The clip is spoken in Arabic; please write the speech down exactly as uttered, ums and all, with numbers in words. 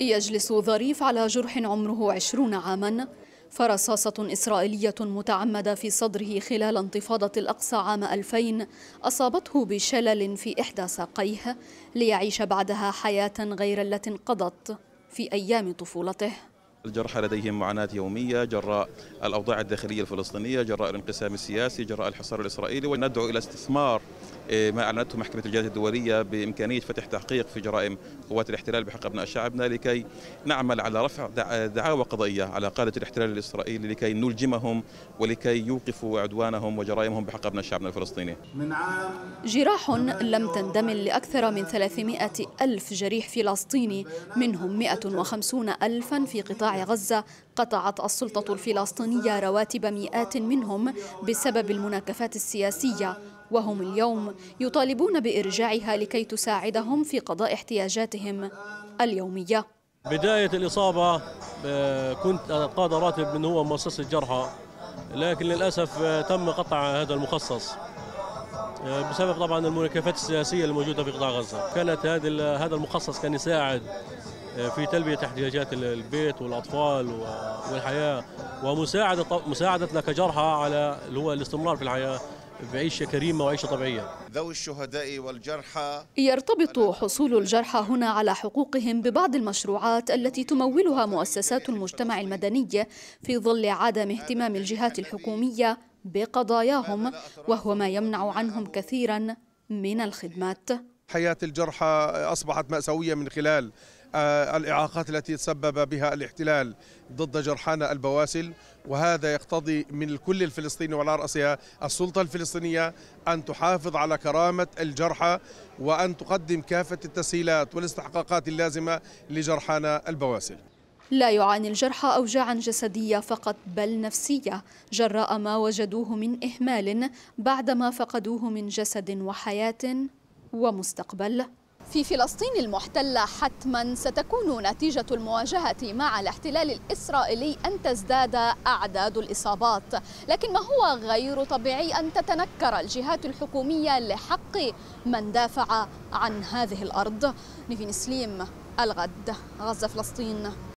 يجلس ظريف على جرح عمره عشرون عاما، فرصاصة إسرائيلية متعمدة في صدره خلال انتفاضة الأقصى عام ألفين أصابته بشلل في إحدى ساقيه ليعيش بعدها حياة غير التي انقضت في أيام طفولته. الجرحى لديهم معاناة يومية جراء الأوضاع الداخلية الفلسطينية، جراء الانقسام السياسي، جراء الحصار الإسرائيلي، وندعو إلى استثمار ما أعلنته محكمة الجنايات الدولية بإمكانية فتح تحقيق في جرائم قوات الاحتلال بحق أبناء شعبنا، لكي نعمل على رفع دعاوى قضائية على قادة الاحتلال الإسرائيلي لكي نلجمهم ولكي يوقفوا عدوانهم وجرائمهم بحق أبناء شعبنا الفلسطيني. جراح لم تندمل لأكثر من ثلاثمائة ألف جريح فلسطيني، منهم مئة وخمسين ألفا في قطاع غزة قطعت السلطة الفلسطينية رواتب مئات منهم بسبب المناكفات السياسية، وهم اليوم يطالبون بإرجاعها لكي تساعدهم في قضاء احتياجاتهم اليومية. بداية الإصابة كنت قاضي راتب من هو مؤسسة جرحى، لكن للأسف تم قطع هذا المخصص بسبب طبعا المناكفات السياسية الموجودة في قطاع غزة. كانت هذا المخصص كان يساعد في تلبية احتياجات البيت والأطفال والحياة، ومساعدة مساعدتنا كجرحى على اللي هو الاستمرار في الحياة بعيشة كريمة وعيشة طبيعية. ذوي الشهداء والجرحى يرتبط حصول الجرحى هنا على حقوقهم ببعض المشروعات التي تمولها مؤسسات المجتمع المدني في ظل عدم اهتمام الجهات الحكومية بقضاياهم، وهو ما يمنع عنهم كثيرا من الخدمات. حياة الجرحى أصبحت مأساوية من خلال الإعاقات التي تسبب بها الاحتلال ضد جرحانا البواسل، وهذا يقتضي من الكل الفلسطيني وعلى رأسها السلطة الفلسطينية أن تحافظ على كرامة الجرحى وأن تقدم كافة التسهيلات والاستحقاقات اللازمة لجرحانا البواسل. لا يعاني الجرحى أوجاعا جسدية فقط بل نفسية جراء ما وجدوه من إهمال بعدما فقدوه من جسد وحياة ومستقبل. في فلسطين المحتلة حتما ستكون نتيجة المواجهة مع الاحتلال الإسرائيلي أن تزداد أعداد الإصابات، لكن ما هو غير طبيعي أن تتنكر الجهات الحكومية لحق من دافع عن هذه الأرض. نيفين سليم، الغد، غزة، فلسطين.